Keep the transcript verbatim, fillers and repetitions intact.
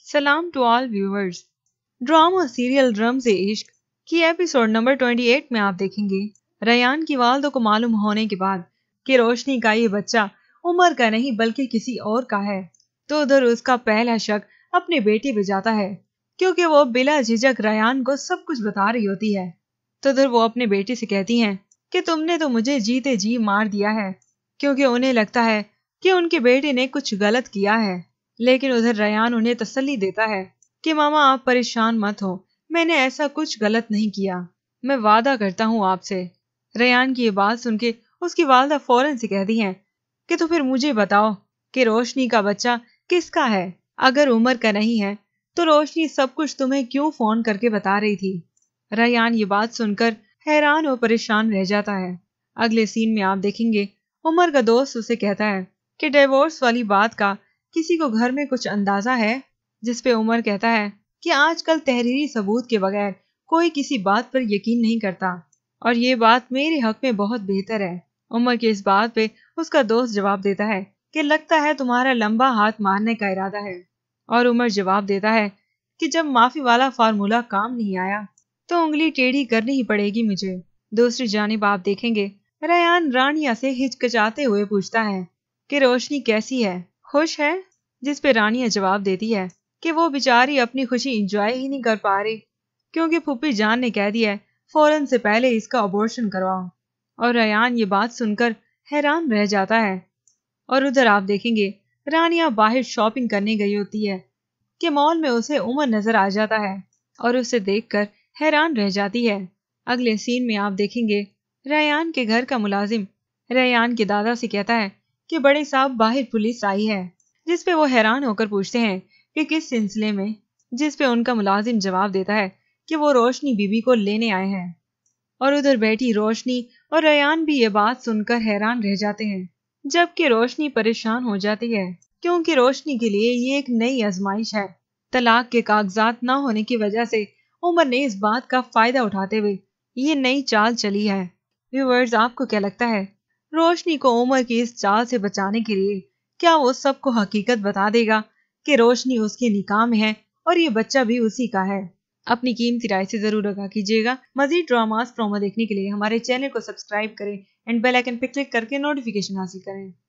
सलाम to all viewers. Drama serial Ramz-e-Ishq की episode number अट्ठाईस में आप देखेंगे रयान की वालिदा को मालूम होने के बाद कि रोशनी का ये बच्चा उमर का नहीं बल्कि किसी और का है, तो उधर उसका पहला शक अपने बेटे पे जाता है क्योंकि वो बिला झिझक रयान को सब कुछ बता रही होती है। तो उधर वो अपने बेटे से कहती हैं कि तुमने तो मुझे जीते जी मार दिया है, क्योंकि उन्हें लगता है कि उनके बेटे ने कुछ गलत किया है। लेकिन उधर रयान उन्हें तसल्ली देता है कि मामा आप परेशान मत हो, मैंने ऐसा कुछ गलत नहीं किया, मैं वादा करता हूँ आपसे। रयान की ये बात सुन के उसकी वालिदा फौरन से कहती हैं कि तो फिर मुझे बताओ कि रोशनी का बच्चा किसका है। अगर उमर का नहीं है तो रोशनी सब कुछ तुम्हें क्यों फोन करके बता रही थी। रयान ये बात सुनकर हैरान और परेशान रह जाता है। अगले सीन में आप देखेंगे उमर का दोस्त उसे कहता है कि डिवोर्स वाली बात का किसी को घर में कुछ अंदाजा है, जिसपे उमर कहता है कि आजकल तहरीरी सबूत के बगैर कोई किसी बात पर यकीन नहीं करता और ये बात मेरे हक में बहुत बेहतर है। उमर की इस बात पे उसका दोस्त जवाब देता है कि लगता है तुम्हारा लंबा हाथ मारने का इरादा है। और उमर जवाब देता है कि जब माफी वाला फार्मूला काम नहीं आया तो उंगली टेढ़ी करनी ही पड़ेगी मुझे। दूसरी जानिब आप देखेंगे रयान रानिया से हिचकिचाते हुए पूछता है कि रोशनी कैसी है, खुश है? जिस पे रानिया जवाब देती है कि वो बेचारी अपनी खुशी इंजॉय ही नहीं कर पा रही क्योंकि फूफी जान ने कह दिया है फौरन से पहले इसका अबॉर्शन करवाओ। और रयान ये बात सुनकर हैरान रह जाता है। और उधर आप देखेंगे रानिया बाहर शॉपिंग करने गई होती है कि मॉल में उसे उमर नजर आ जाता है और उसे देखकर हैरान रह जाती है। अगले सीन में आप देखेंगे रयान के घर का मुलाजिम रयान के दादा से कहता है कि बड़े साहब बाहर पुलिस आई है, जिसपे वो हैरान होकर पूछते हैं कि किस सिलसिले में, जिसपे उनका मुलाजिम जवाब देता है कि वो रोशनी बीबी को लेने आए हैं। और उधर बैठी रोशनी और रयान भी ये बात सुनकर हैरान रह जाते हैं, जबकि रोशनी परेशान हो जाती है क्योंकि रोशनी के लिए ये एक नई आजमाइश है। तलाक के कागजात न होने की वजह से उमर ने इस बात का फायदा उठाते हुए ये नई चाल चली है। व्यूअर्स, आपको क्या लगता है रोशनी को उमर की इस चाल से बचाने के लिए क्या वो सबको हकीकत बता देगा कि रोशनी उसके निकाह में है और ये बच्चा भी उसी का है? अपनी कीमती राय से जरूर आगाह कीजिएगा। मजीद ड्रामास प्रोमो देखने के लिए हमारे चैनल को सब्सक्राइब करें एंड बेल आइकन पे क्लिक करके नोटिफिकेशन हासिल करें।